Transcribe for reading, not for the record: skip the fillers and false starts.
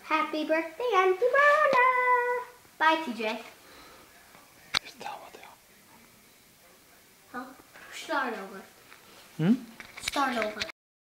Happy birthday, Auntie Bronagh. Bye, TJ. Huh? Start over. Hmm? Start over.